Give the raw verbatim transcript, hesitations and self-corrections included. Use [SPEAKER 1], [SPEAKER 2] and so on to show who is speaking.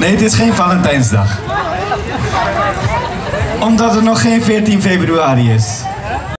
[SPEAKER 1] Nee, het is geen Valentijnsdag. Omdat er nog geen veertien februari is.